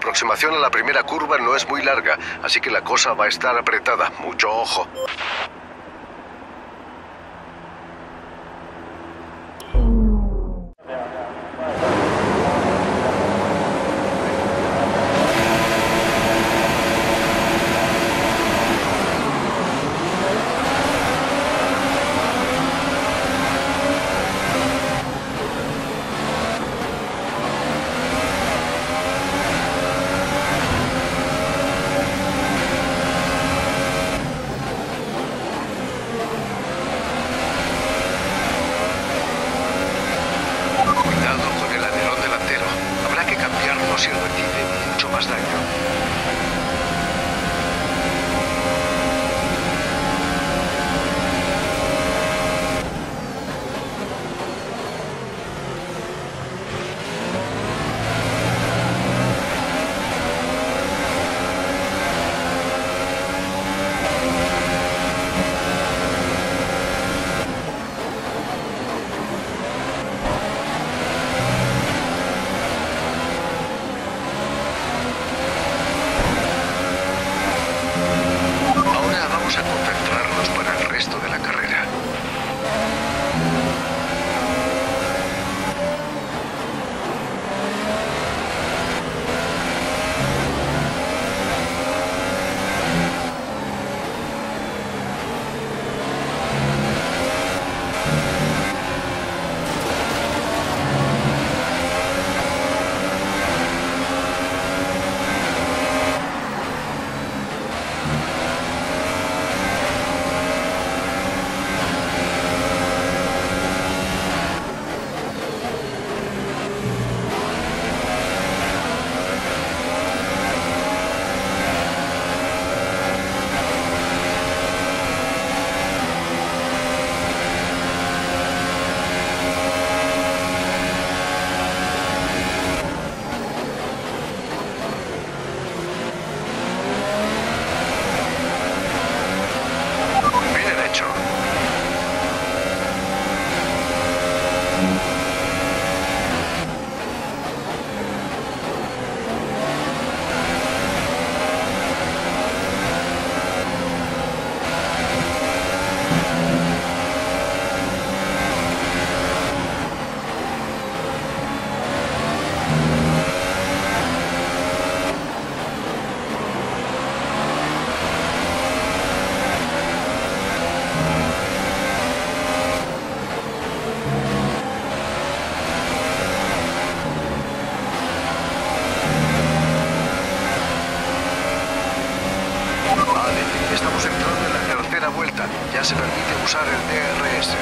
aproximación a la primera curva no es muy larga, así que la cosa va a estar apretada. Mucho ojo. Si recibe mucho más daño. Vamos a concentrarnos para el resto de la carrera. Estamos entrando en la tercera vuelta. Ya se permite usar el DRS.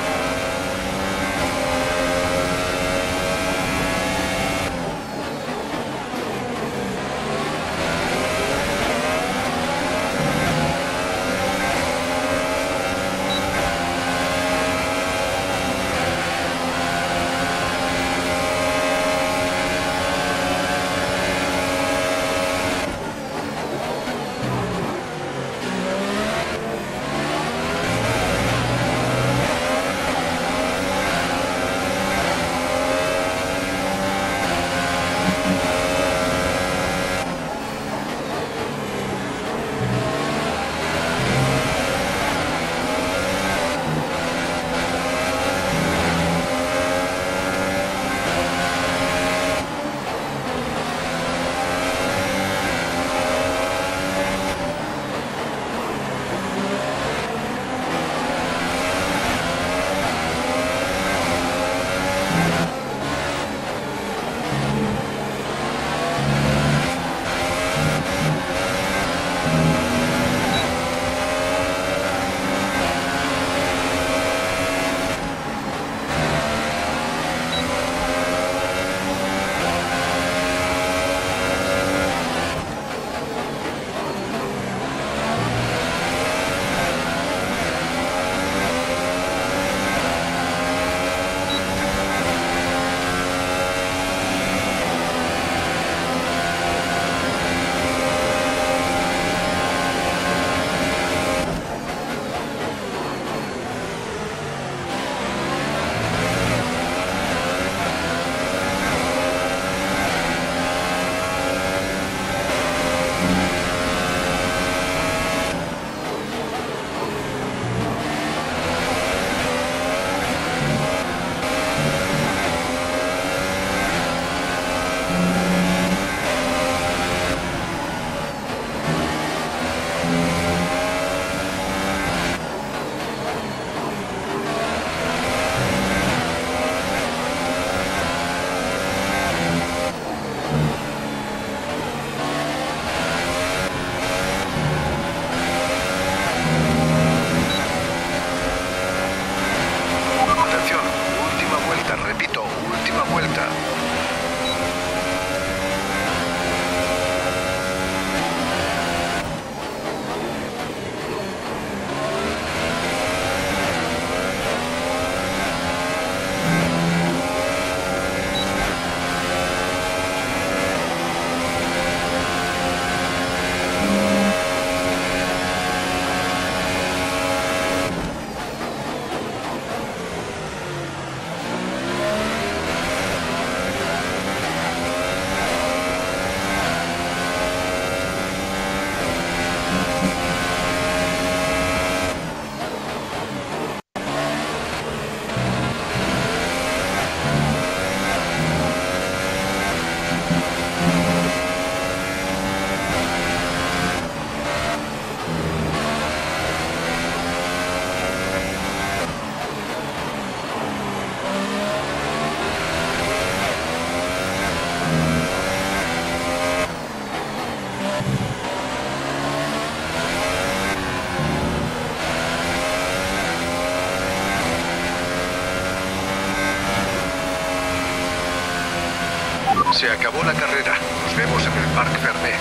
Parc Fermé.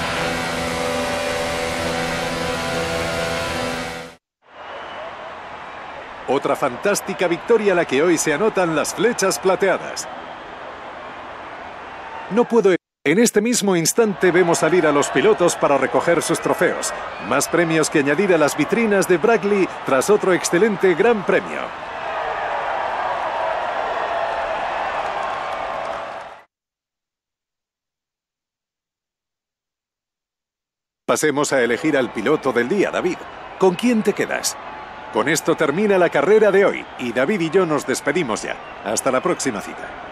Otra fantástica victoria a la que hoy se anotan las flechas plateadas. No puedo... En este mismo instante vemos salir a los pilotos para recoger sus trofeos. Más premios que añadir a las vitrinas de Brackley tras otro excelente Gran Premio. Pasemos a elegir al piloto del día, David. ¿Con quién te quedas? Con esto termina la carrera de hoy y David y yo nos despedimos ya. Hasta la próxima cita.